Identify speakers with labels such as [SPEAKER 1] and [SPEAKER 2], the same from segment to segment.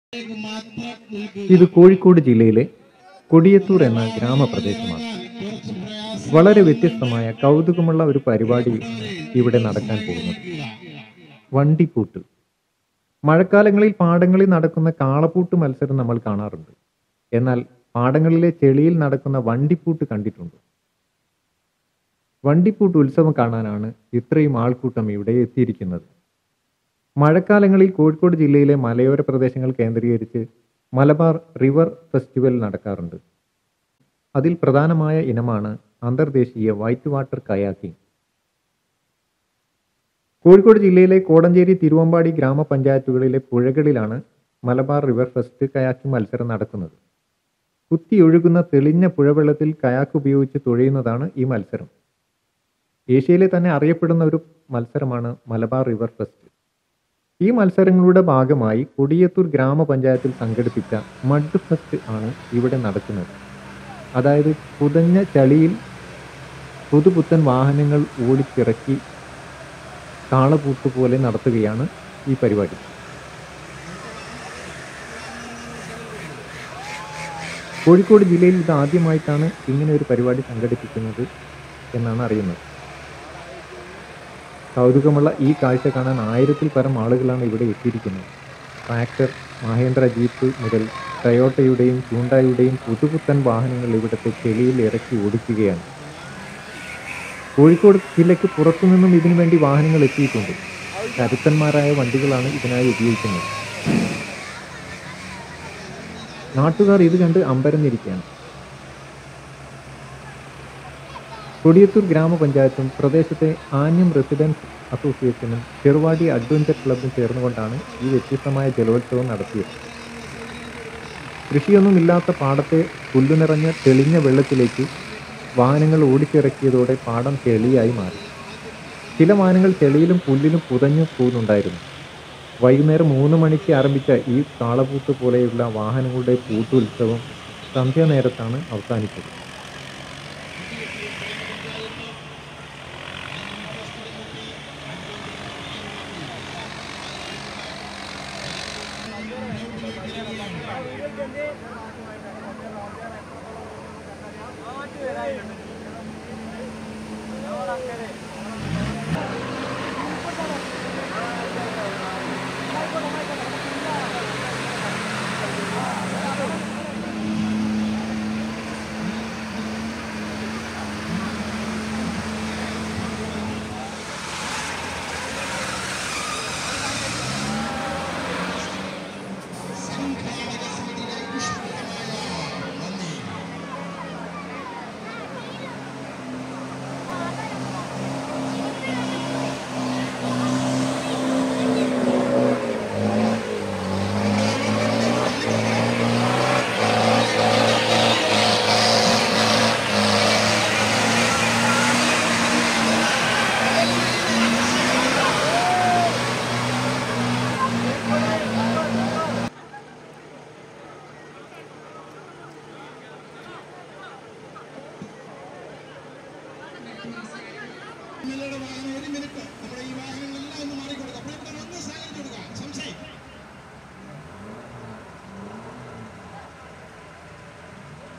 [SPEAKER 1] ഇത് കോഴിക്കോട് ജില്ലയിലെ കൊടിയത്തൂർ എന്ന ഗ്രാമപ്രദേശമാണ്. വളരെ വ്യത്യസ്തമായ കൗതുകമുള്ള ഒരു പരിപാടി ഇവിടെ നടക്കാൻ പോകുന്നത് വണ്ടിപ്പൂട്ട്. മഴക്കാലങ്ങളിൽ പാടങ്ങളിൽ നടക്കുന്ന കാളപ്പൂട്ട് മത്സരം നമ്മൾ കാണാറുണ്ട്. എന്നാൽ പാടങ്ങളിലെ ചെളിയിൽ നടക്കുന്ന വണ്ടിപ്പൂട്ട് കണ്ടിട്ടുണ്ട്. വണ്ടിപ്പൂട്ട് ഉത്സവം കാണാനാണ് ഇത്രയും ആൾക്കൂട്ടം ഇവിടെ എത്തിയിരിക്കുന്നത്. മഴക്കാലങ്ങളിൽ കോഴിക്കോട് ജില്ലയിലെ മലയോര പ്രദേശങ്ങൾ കേന്ദ്രീകരിച്ച് മലബാർ റിവർ ഫെസ്റ്റിവൽ നടക്കാറുണ്ട്. അതിൽ പ്രധാനമായ ഇനമാണ് അന്തർദേശീയ വൈറ്റ് വാട്ടർ കയാക്കിംഗ്. കോഴിക്കോട് ജില്ലയിലെ കോടഞ്ചേരി, തിരുവമ്പാടി ഗ്രാമപഞ്ചായത്തുകളിലെ പുഴകളിലാണ് മലബാർ റിവർ ഫെസ്റ്റ് കയാക്കിംഗ് മത്സരം നടക്കുന്നത്. കുത്തിയൊഴുകുന്ന തെളിഞ്ഞ പുഴവെള്ളത്തിൽ കയാക്ക് ഉപയോഗിച്ച് തുഴയുന്നതാണ് ഈ മത്സരം. ഏഷ്യയിലെ തന്നെ അറിയപ്പെടുന്ന ഒരു മത്സരമാണ് മലബാർ റിവർ ഫെസ്റ്റ്. ഈ മത്സരങ്ങളുടെ ഭാഗമായി കൊടിയത്തൂർ ഗ്രാമപഞ്ചായത്തിൽ സംഘടിപ്പിച്ച മഡ് ഫെസ്റ്റ് ആണ് ഇവിടെ നടക്കുന്നത്. അതായത് പുതഞ്ഞ ചളിയിൽ പുതുപുത്തൻ വാഹനങ്ങൾ ഓടിച്ചിറക്കി കാളപൂട്ട് പോലെ നടത്തുകയാണ് ഈ പരിപാടി. കോഴിക്കോട് ജില്ലയിൽ ഇത് ആദ്യമായിട്ടാണ് ഇങ്ങനെ ഒരു പരിപാടി സംഘടിപ്പിക്കുന്നത് എന്നാണ് അറിയുന്നത്. കൗതുകമുള്ള ഈ കാഴ്ച കാണാൻ 1000-ൽ പരം ആളുകളാണ് ഇവിടെ എത്തിയിരിക്കുന്നത്. ട്രാക്ടർ, മഹേന്ദ്ര ജീപ്പ് മുതൽ ടൊയോട്ടയുടെയും ഹ്യുണ്ടായിയുടെയും പുതുപുത്തൻ വാഹനങ്ങൾ ഇവിടുത്തെ ചെളിയിൽ ഇറക്കി ഓടിക്കുകയാണ്. കോഴിക്കോട് ജില്ലയ്ക്ക് പുറത്തുനിന്നും ഇതിനു വേണ്ടി വാഹനങ്ങൾ എത്തിയിട്ടുണ്ട്. കരുത്തന്മാരായ വണ്ടികളാണ് ഇതിനായി ഉപയോഗിക്കുന്നത്. നാട്ടുകാർ ഇത് കണ്ട് അമ്പരന്നിരിക്കുകയാണ്. കൊടിയത്തൂർ ഗ്രാമപഞ്ചായത്തും പ്രദേശത്തെ ആന്യം റെസിഡൻസ് അസോസിയേഷനും ചെറുവാടി അഡ്വഞ്ചർ ക്ലബും ചേർന്നുകൊണ്ടാണ് ഈ വ്യത്യസ്തമായ ജലോത്സവം നടത്തിയത്. കൃഷിയൊന്നുമില്ലാത്ത പാടത്തെ പുല്ലു നിറഞ്ഞ തെളിഞ്ഞ വെള്ളത്തിലേക്ക് വാഹനങ്ങൾ ഓടിച്ചിറക്കിയതോടെ പാടം ചെളിയായി മാറി. ചില വാഹനങ്ങൾ ചെളിയിലും പുല്ലിലും പുതഞ്ഞു പോകുന്നുണ്ടായിരുന്നു. വൈകുന്നേരം 3 മണിക്ക് ആരംഭിച്ച ഈ കാളപൂട്ട് പോലെയുള്ള വാഹനങ്ങളുടെ പൂട്ടുത്സവം സന്ധ്യാനേരത്താണ് അവസാനിച്ചത്.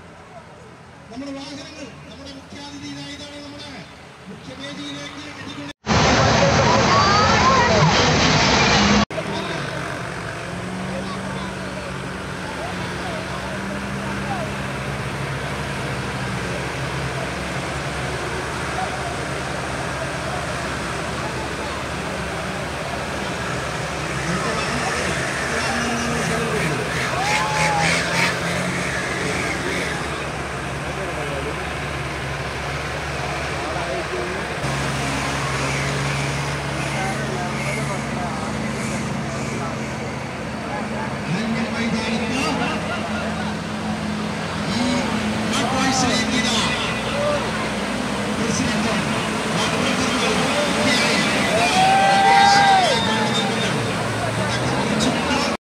[SPEAKER 2] നമ്മുടെ വാഹനങ്ങൾ നമ്മുടെ മുഖ്യാതിഥിയായതാണ് നമ്മുടെ മുഖ്യവേദിയിലേക്ക്